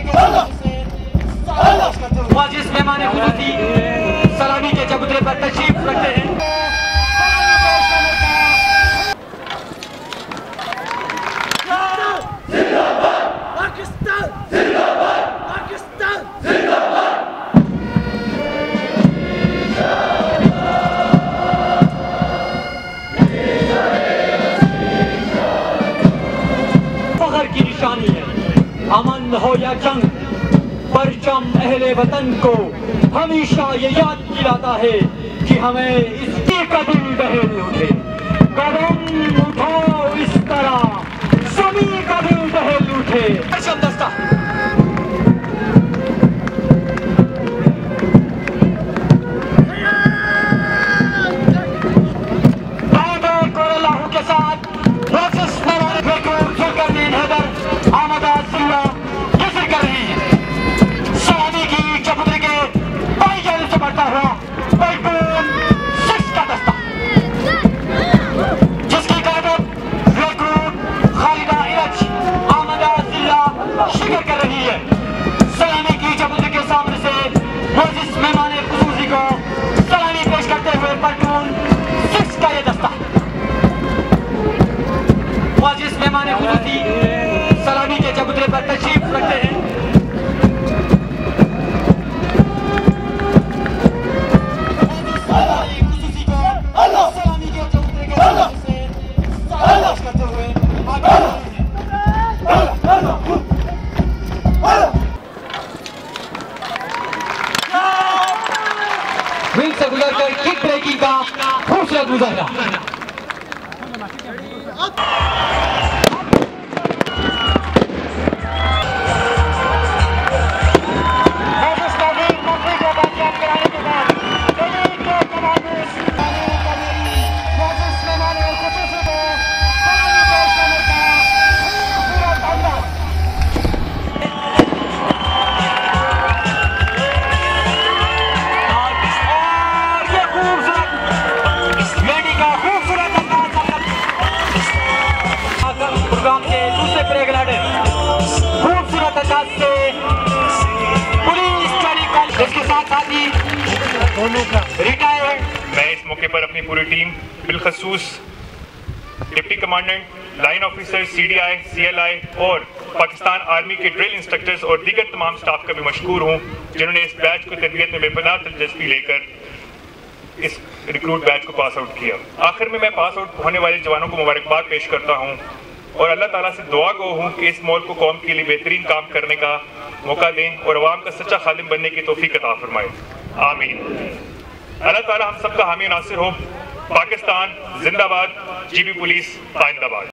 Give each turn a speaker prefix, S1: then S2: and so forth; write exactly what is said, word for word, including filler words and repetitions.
S1: मुआजिज मेहमान खुसूसी सलामी के चबूतरे पर तशरीफ रखते हैं। फख्र की निशानी है, अमन हो या जंग, परचम अहले वतन को हमेशा ये याद दिलाता है कि हमें इसके कदम बहेल उठे। कदम उठाओ इस तरह सभी कदम बहेल उठे। परचम दस्ता के साथ आमदा जिला जिक्र कर रही है। सलामी की चबूतरे के बाई जानिब से बढ़ता हुआ प्लेटून सिक्स का दस्ता, जिसकी क़यादत रिक्रूट खालिदा इरज आमदा जिला जिक्र कर रही है। सलामी की चबूतरे के सामने से मुआजिज मेहमान खुसूसी को सलामी पेश करते हुए प्लेटून सिक्स का ये दस्ता। मुआजिज मेहमान खुसूसी सलामी के चबूतरे पर तशरीफ रखते हैं। सलामी के चबूतरे के से सलाम करते हुए विंग से गुजरकर किक ब्रेकिंग का खूबसूरत मुजाहरा।
S2: मैं इस मौके पर अपनी पूरी टीम बिलखसूस deputy commandant, line officer, C D I, C L I और पाकिस्तान आर्मी के ड्रिल इंस्ट्रक्टर्स और दीगर तमाम स्टाफ का भी मशकूर हूँ, जिन्होंने इस बैच को तरबियत में बेपनाह दिलचस्पी लेकर इस रिक्रूट बैच को पास आउट किया। आखिर में मैं पास आउट होने वाले जवानों को मुबारकबाद पेश करता हूँ और अल्लाह ताला से दुआ गो हूँ कि इस मुल्क को कौम के लिए बेहतरीन काम करने का मौका दें और अवाम का सच्चा खादिम बनने की तौफीक अता फरमाए। आमीन। अल्लाह ताला हम सबका हामी नासिर हो। पाकिस्तान जिंदाबाद, जीबी पुलिस जिंदाबाद।